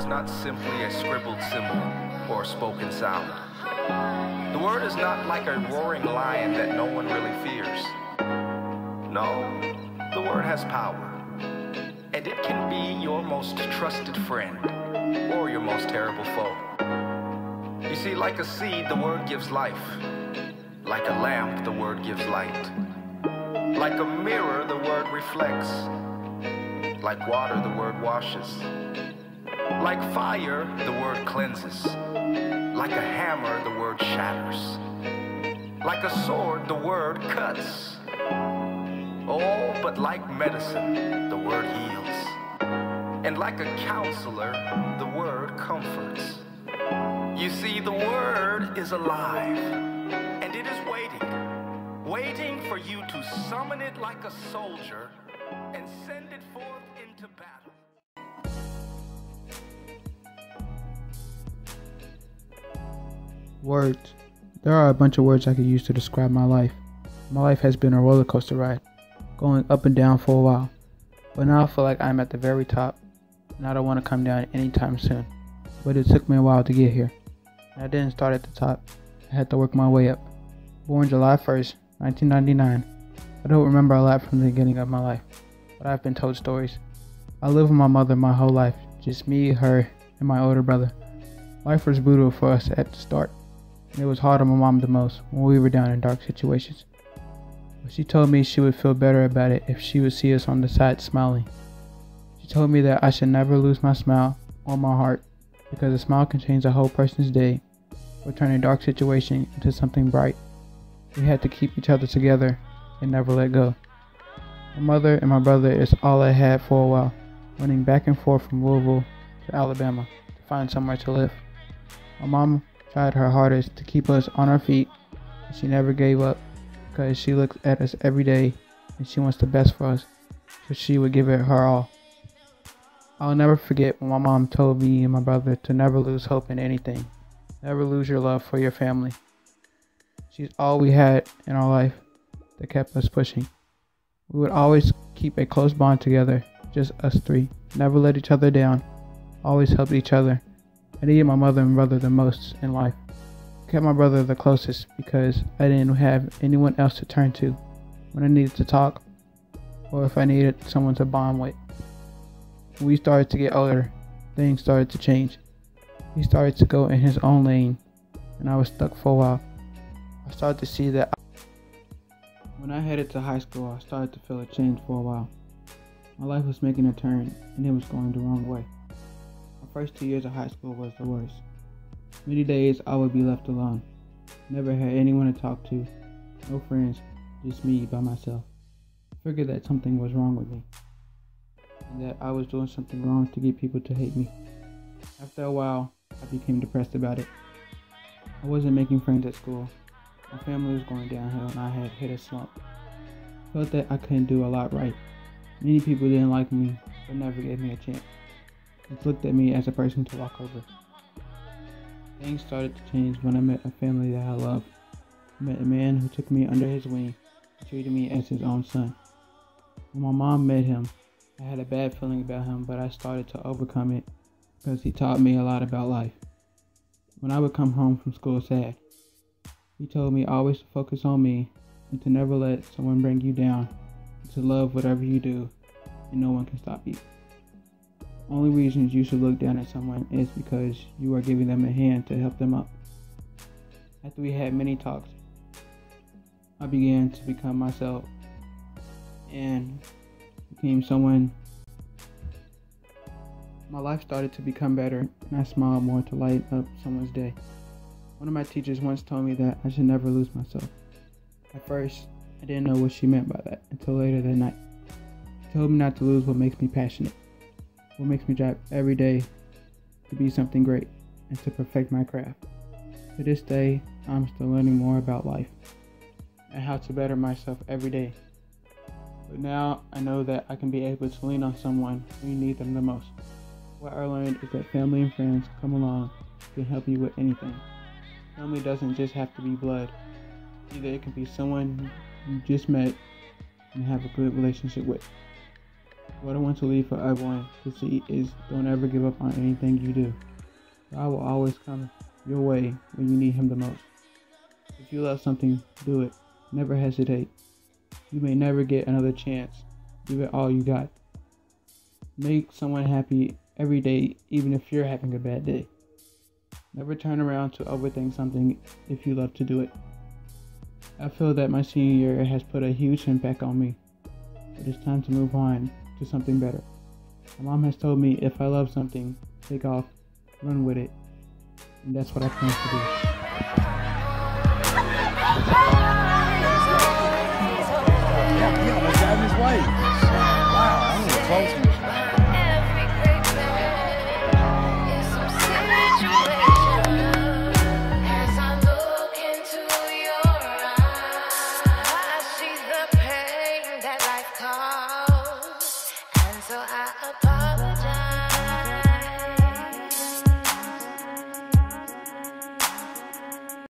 is not simply a scribbled symbol or a spoken sound. The word is not like a roaring lion that no one really fears. No, the word has power, and it can be your most trusted friend or your most terrible foe. You see, like a seed, the word gives life. Like a lamp, the word gives light. Like a mirror, the word reflects. Like water, the word washes. Like fire, the word cleanses. Like a hammer, the word shatters. Like a sword, the word cuts. Oh, but like medicine, the word heals. And like a counselor, the word comforts. You see, the word is alive, and it is waiting for you to summon it like a soldier and send it forth into battle. Words. There are a bunch of words I could use to describe my life. My life has been a roller coaster ride, going up and down for a while. But now I feel like I'm at the very top, and I don't want to come down anytime soon. But it took me a while to get here. And I didn't start at the top. I had to work my way up. Born July 1st, 1999. I don't remember a lot from the beginning of my life, but I've been told stories. I lived with my mother my whole life, just me, her, and my older brother. Life was brutal for us at the start, and it was hard on my mom the most when we were down in dark situations. But she told me she would feel better about it if she would see us on the side smiling. She told me that I should never lose my smile or my heart, because a smile can change a whole person's day or turn a dark situation into something bright. We had to keep each other together and never let go. My mother and my brother is all I had for a while, running back and forth from Louisville to Alabama to find somewhere to live. My mom tried her hardest to keep us on our feet, and she never gave up because she looks at us every day and she wants the best for us, so she would give it her all. I'll never forget when my mom told me and my brother to never lose hope in anything. Never lose your love for your family. She's all we had in our life that kept us pushing. We would always keep a close bond together, just us three. Never let each other down. Always helped each other. I needed my mother and brother the most in life. I kept my brother the closest because I didn't have anyone else to turn to when I needed to talk or if I needed someone to bond with. When we started to get older, things started to change. He started to go in his own lane, and I was stuck for a while. I started to see that when I headed to high school, I started to feel a change for a while. My life was making a turn, and it was going the wrong way. My first 2 years of high school was the worst. Many days I would be left alone. Never had anyone to talk to, no friends, just me by myself. I figured that something was wrong with me, and that I was doing something wrong to get people to hate me. After a while, I became depressed about it. I wasn't making friends at school. My family was going downhill and I had hit a slump. I felt that I couldn't do a lot right. Many people didn't like me, but never gave me a chance. They looked at me as a person to walk over. Things started to change when I met a family that I loved. I met a man who took me under his wing and treated me as his own son. When my mom met him, I had a bad feeling about him, but I started to overcome it because he taught me a lot about life. When I would come home from school sad, he told me always to focus on me and to never let someone bring you down, and to love whatever you do, and no one can stop you. The only reasons you should look down at someone is because you are giving them a hand to help them up. After we had many talks, I began to become myself and became someone. My life started to become better, and I smiled more to lighten up someone's day. One of my teachers once told me that I should never lose myself. At first, I didn't know what she meant by that until later that night. She told me not to lose what makes me passionate, what makes me drive every day to be something great and to perfect my craft. To this day, I'm still learning more about life and how to better myself every day. But now I know that I can be able to lean on someone when you need them the most. What I learned is that family and friends come along can help you with anything. Family doesn't just have to be blood. Either it can be someone you just met and have a good relationship with. What I want to leave for everyone to see is don't ever give up on anything you do. God will always come your way when you need Him the most. If you love something, do it. Never hesitate. You may never get another chance. Give it all you got. Make someone happy every day, even if you're having a bad day. Never turn around to overthink something if you love to do it. I feel that my senior year has put a huge impact on me. But it's time to move on to something better. My mom has told me if I love something, take off, run with it. And that's what I plan to do. Yeah, my dad and his wife. Wow, I'm a little close. So I apologize.